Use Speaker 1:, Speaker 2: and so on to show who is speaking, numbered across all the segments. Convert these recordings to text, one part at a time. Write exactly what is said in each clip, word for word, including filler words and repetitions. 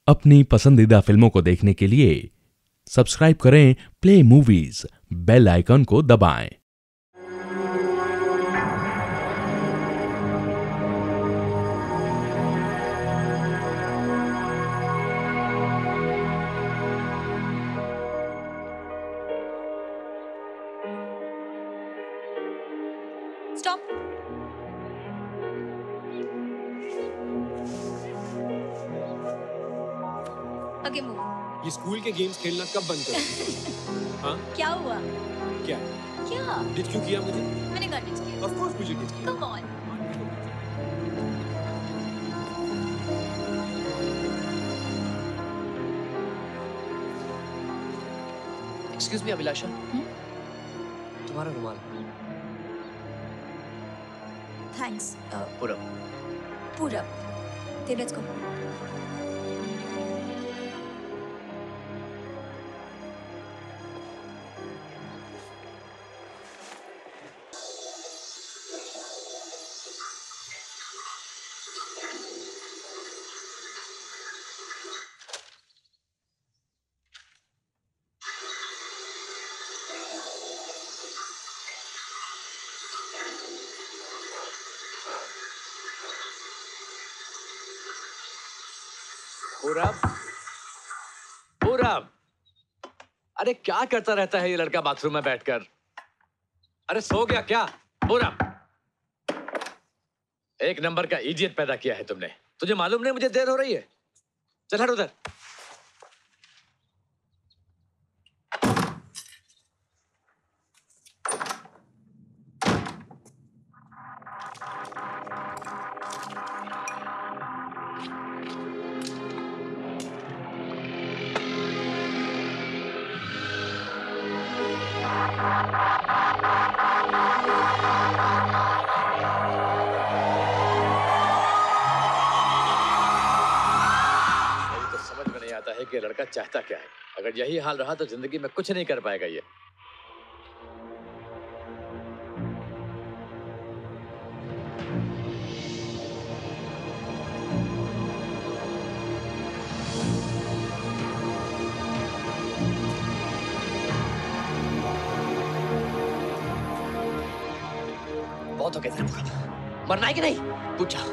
Speaker 1: अपनी पसंदीदा फिल्मों को देखने के लिए सब्सक्राइब करें प्ले मूवीज, बेल आइकन को दबाएं।
Speaker 2: Stop. Okay, move.
Speaker 3: ये स्कूल के गेम्स खेलना कब बंद करोगे? हाँ?
Speaker 2: क्या हुआ?
Speaker 3: क्या?
Speaker 2: क्या?
Speaker 3: डिच क्यों किया मुझे?
Speaker 2: मैंने कर डिच किया।
Speaker 3: Of course मुझे डिच किया।
Speaker 2: Come on.
Speaker 4: Excuse me, Abhilasha.
Speaker 2: Hmm?
Speaker 4: तुम्हारा रुमाल।
Speaker 2: Thanks. Uh,
Speaker 4: पूरा।
Speaker 2: पूरा. Okay, let's go.
Speaker 4: पूरब, पूरब, अरे क्या करता रहता है ये लड़का बाथरूम में बैठकर? अरे सो गया क्या? पूरब, एक नंबर का इडियट पैदा किया है तुमने। तुझे मालूम नहीं मुझे देर हो रही है? चल हट उधर। है कि लड़का चाहता क्या है। अगर यही हाल रहा तो जिंदगी में कुछ नहीं कर पाएगा ये। बहुत हो गया तेरा पूरा। मरना है कि नहीं? पूछा।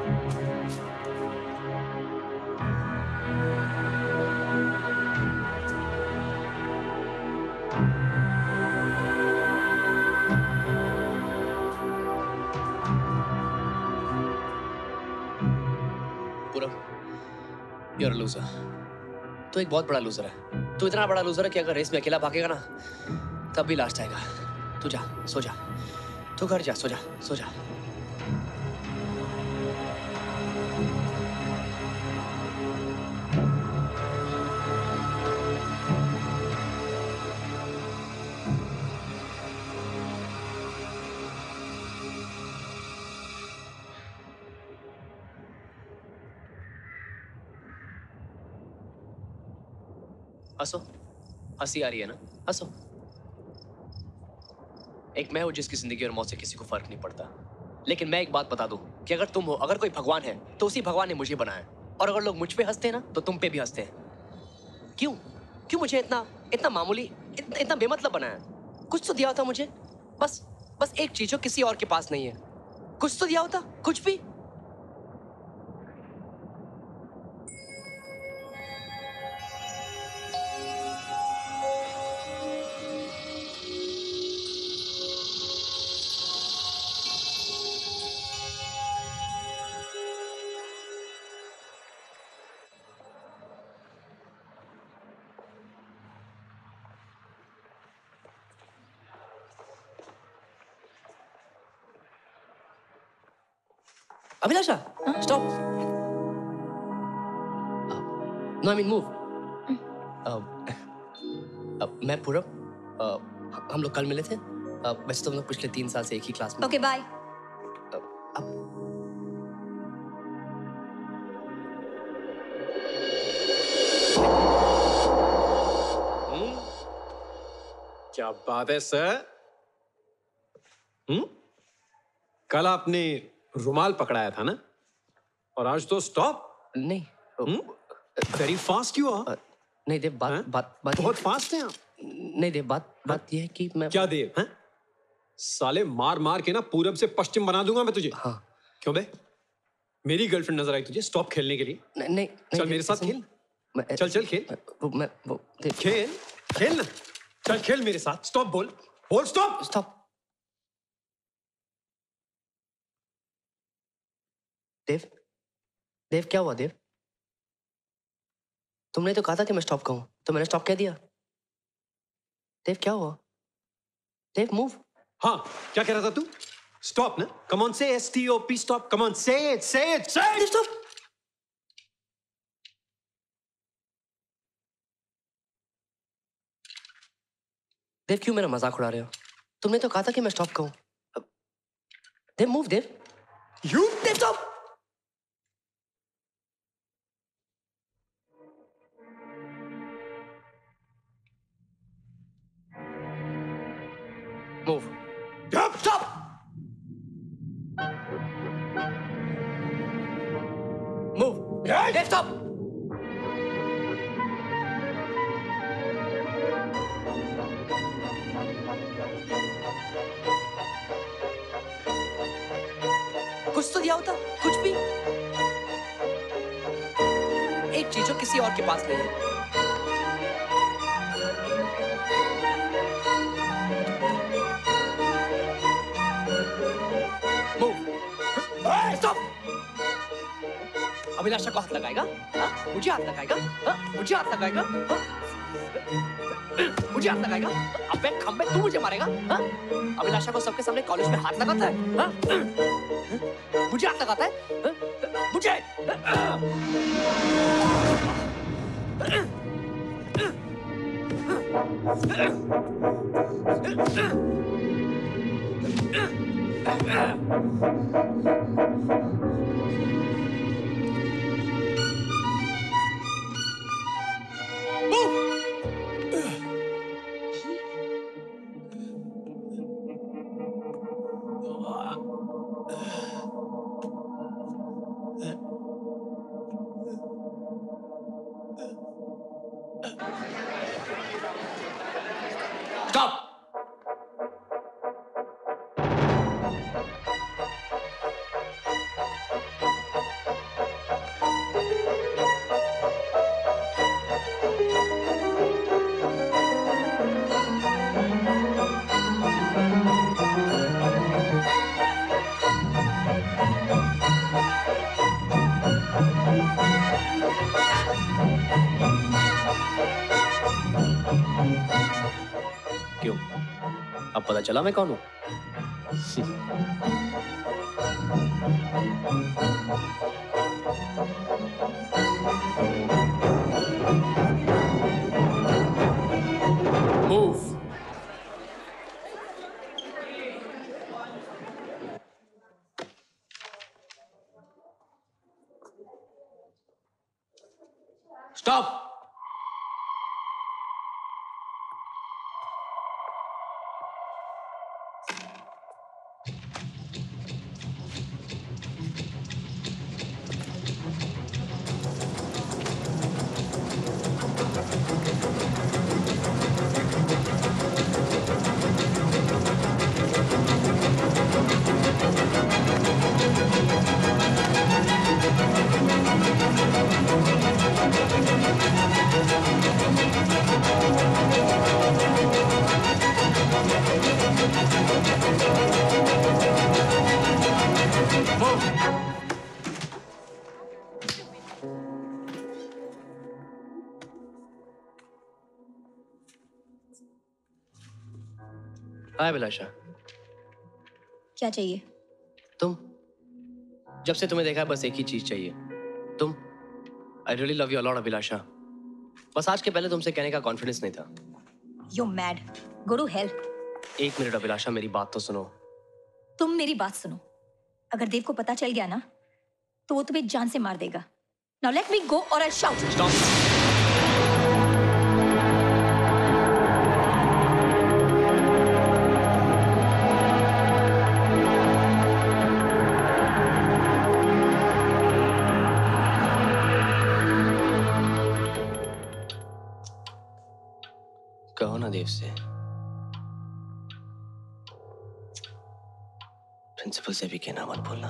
Speaker 4: You're a loser. तू एक बहुत बड़ा लूजर है। तू इतना बड़ा लूजर है कि अगर रेस में अकेला भागेगा ना, तब भी लास्ट आएगा। तू जा, सो जा। तू घर जा, सो जा, सो जा। हंसो, हंसी आ रही है ना? हंसो। एक मैं हूं जिसकी जिंदगी और मौत से किसी को फर्क नहीं पड़ता। लेकिन मैं एक बात बता दूं कि अगर तुम हो, अगर कोई भगवान है तो उसी भगवान ने मुझे बनाया। और अगर लोग मुझ पे हंसते हैं ना तो तुम पे भी हंसते हैं। क्यों क्यों मुझे इतना इतना मामूली इतना, इतना बेमतलब बनाया? कुछ तो दिया होता मुझे। बस बस एक चीज जो किसी और के पास नहीं है। कुछ तो दिया होता, कुछ भी। Abhilasha, stop. No I mean move. मैं पूरब, हम लोग कल मिले थे। uh, वैसे तो हम लोग पिछले तीन साल से एक ही क्लास में।
Speaker 2: Okay bye.
Speaker 4: अब
Speaker 3: हम्म, क्या बात है सर? हम्म, कल आपने रुमाल पकड़ाया था ना, और आज तो स्टॉप।
Speaker 4: नहीं।
Speaker 3: हम्म? Very fast you are.
Speaker 4: नहीं देव, बात
Speaker 3: हैं?
Speaker 4: बात बात
Speaker 3: बहुत फास्ट हैं आप।
Speaker 4: नहीं देव, बात बात ये है कि मैं
Speaker 3: क्या देव हैं? साले मार मार के ना पूरब से पश्चिम बना दूंगा मैं तुझे।
Speaker 4: हाँ।
Speaker 3: क्यों बे? मेरी गर्लफ्रेंड नजर आई तुझे स्टॉप खेलने के लिए?
Speaker 4: नहीं नहीं
Speaker 3: चल
Speaker 4: नहीं,
Speaker 3: मेरे साथ
Speaker 4: देव,
Speaker 3: खेल।
Speaker 4: मैं-
Speaker 3: चल चल खेल।
Speaker 4: वो मैं वो देव,
Speaker 3: खेल खेल ना। चल खेल मेरे साथ। स्टॉप बोल बोल स्टॉप।
Speaker 4: स्टॉप। देव देव क्या हुआ देव? तुमने तो कहा था कि मैं स्टॉप कहूं, तो मैंने स्टॉप कह दिया। देव क्या हुआ? देव मूव।
Speaker 3: हाँ क्या कह रहा था तू? स्टॉप ना। Come on say S T O P stop. Come on say it say it say it.
Speaker 4: Stop. Dev क्यों मेरा मजाक उड़ा रहे हो? तुमने तो कहा था कि मैं स्टॉप कहूं। Dev move Dev.
Speaker 3: You
Speaker 4: Dev stop. Move.
Speaker 3: Stop
Speaker 4: stop. Move. Dev stop. कुछ तो दिया होता, कुछ भी। एक चीज जो किसी और के पास नहीं है। स्टॉप। अभिलाषा को हाथ लगाएगा? हाँ? मुझे हाथ लगाएगा? हाँ? मुझे हाथ लगाएगा? हाँ? मुझे हाथ लगाएगा? अबे खंबे तू मुझे मारेगा? हाँ? अभिलाषा को सबके सामने कॉलेज में हाथ लगाता है? हाँ? मुझे हाथ लगाता है? हाँ? मुझे? Stop! क्यों? अब पता चला मैं कौन हूं? Move. Stop. हाय अभिलाषा।
Speaker 2: क्या चाहिए?
Speaker 4: तुम जब से तुम्हें देखा है बस एक ही चीज चाहिए, तुम। I really love you a lot Abhilasha. बस आज के पहले तुमसे कहने का कॉन्फिडेंस नहीं था।
Speaker 2: You mad, go to hell.
Speaker 4: एक मिनट अभिलाषा, मेरी बात तो सुनो।
Speaker 2: तुम मेरी बात सुनो। अगर देव को पता चल गया ना तो वो तुम्हें जान से मार देगा। नाउ लेट मी गो और आई शाउट।
Speaker 4: स्टॉप। कहो ना देव से, प्रिंसिपल से भी कहना मत भूलना।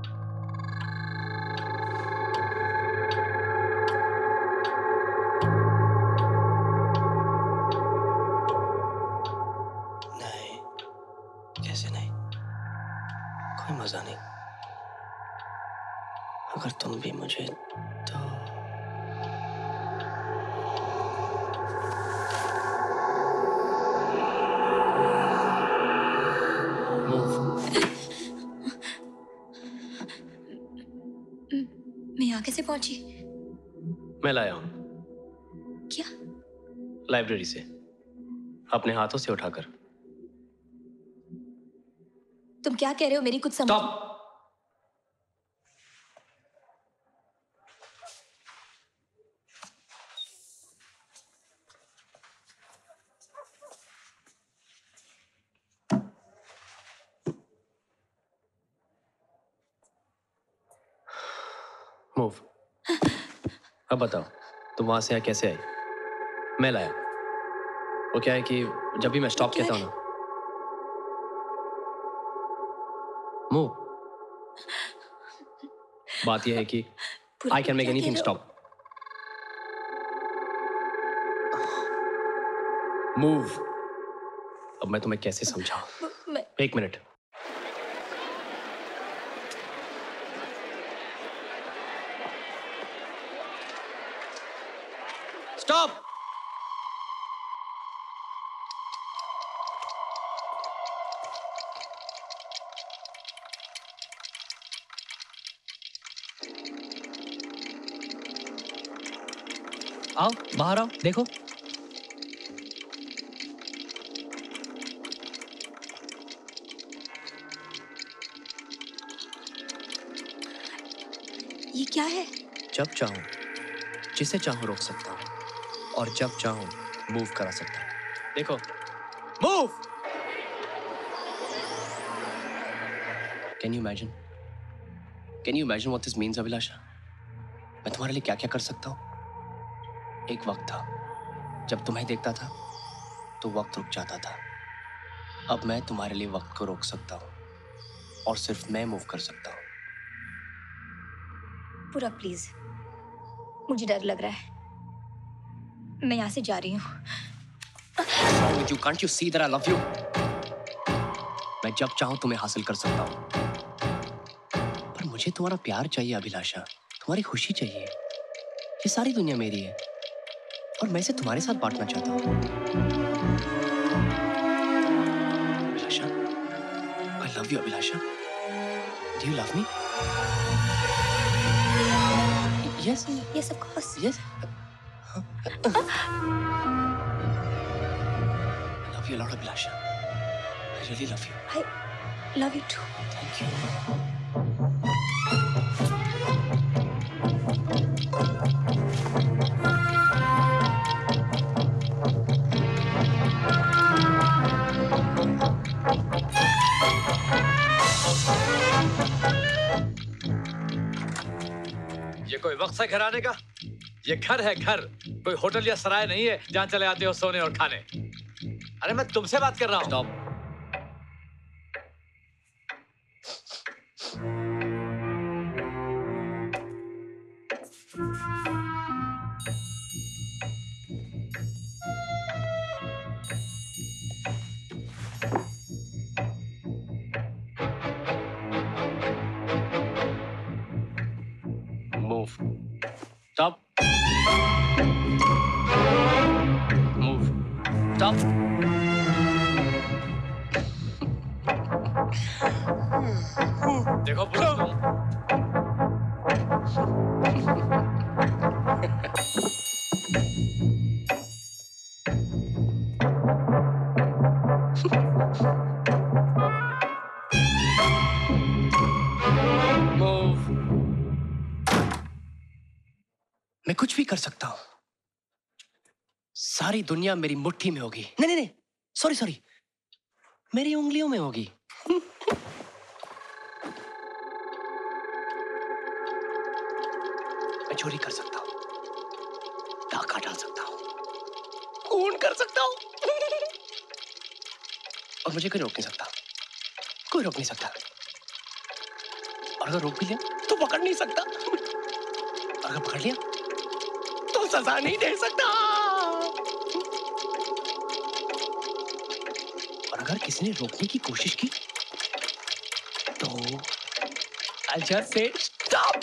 Speaker 4: नहीं, कैसे नहीं, कोई मजा नहीं। अगर तुम भी मुझे तो
Speaker 2: मैं यहाँ कैसे पहुंची?
Speaker 4: मैं लाया हूं।
Speaker 2: क्या?
Speaker 4: लाइब्रेरी से, अपने हाथों से उठाकर।
Speaker 2: तुम क्या कह रहे हो? मेरी कुछ समझ।
Speaker 4: स्टॉप। मूव। अब बताओ, तुम वहां से यहाँ कैसे आई? मैं लाया। वो क्या है कि जब भी मैं स्टॉप कहता हूँ ना, मूव। बात यह है कि I can make anything stop. Move. अब मैं तुम्हें कैसे समझाऊं?
Speaker 2: मैं...
Speaker 4: एक मिनट। स्टॉप। आओ बाहर आओ, देखो।
Speaker 2: ये क्या है?
Speaker 4: जब चाहूं, जिसे चाहूं रोक सकता हूं, और जब चाहूं मूव करा सकता हूं। देखो, move. Can you imagine? Can you imagine what this means Abhilasha? मैं तुम्हारे लिए क्या क्या कर सकता हूं? एक वक्त था जब तुम्हें देखता था तो वक्त रुक जाता था। अब मैं तुम्हारे लिए वक्त को रोक सकता हूं, और सिर्फ मैं मूव कर सकता हूं।
Speaker 2: पूरा प्लीज, मुझे डर लग रहा है। मैं यहाँ से जा रही हूँ।
Speaker 4: You can't you see that I love you? मैं जब चाहूं तुम्हें हासिल कर सकता हूं, पर मुझे तुम्हारा प्यार चाहिए अभिलाषा, तुम्हारी खुशी चाहिए। ये सारी दुनिया मेरी है, और मैं इसे तुम्हारे साथ बांटना चाहता हूं। अभिलाषा, I love you Abhilasha. Do you love me? Yes.
Speaker 2: Yes, of course.
Speaker 4: Yes. Huh? I love you a lot, Abhilasha. I really love you.
Speaker 2: I love you too.
Speaker 4: Thank you.
Speaker 5: ये कोई वक्त है घर आने का? ये घर है, घर। कोई होटल या सराय नहीं है जहां चले आते हो सोने और खाने। अरे मैं तुमसे बात कर रहा हूं।
Speaker 4: Stop. Move. Stop. Move. Stop.
Speaker 5: देखो पुलिस तुम।
Speaker 4: Move. मैं कुछ भी कर सकता हूं। सारी दुनिया मेरी मुट्ठी में होगी। नहीं नहीं नहीं, सॉरी सॉरी, मेरी उंगलियों में होगी। मैं चोरी कर सकता हूं, डाका डाल सकता हूं, खून कर सकता हूं। और मुझे कोई रोक नहीं सकता, कोई रोक नहीं सकता। और अगर रोक भी लिया तो पकड़ नहीं सकता, और अगर पकड़ लिया तो सजा नहीं दे सकता। और अगर किसी ने रोकने की कोशिश की तो I'll just say stop.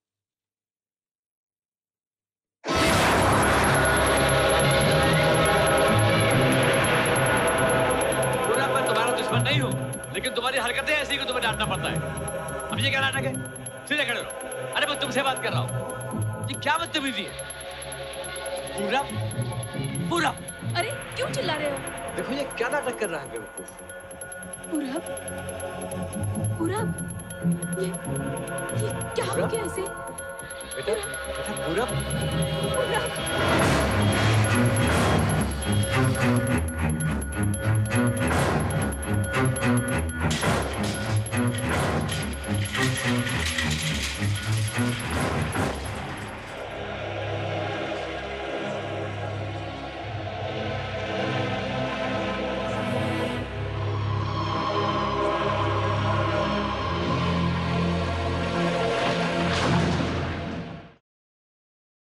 Speaker 5: पूरा मैं तुम्हारा दुश्मन नहीं हूँ, लेकिन तुम्हारी हरकतें ऐसी कि तुम्हें डांटना पड़ता है। अब ये क्या नाटक है? सीधे खड़े रहो। अरे मैं तुमसे बात कर रहा हूँ। ये क्या बदतमीजी है? पूरा पूरा
Speaker 2: अरे क्यों चिल्ला रहे हो?
Speaker 3: देखो ये क्या नाटक कर रहा है बेवकूफ।
Speaker 2: पूरब, पूरब, ये ये क्या हो गया इसे?
Speaker 3: बेटा बेटा पूरा
Speaker 2: पूरब।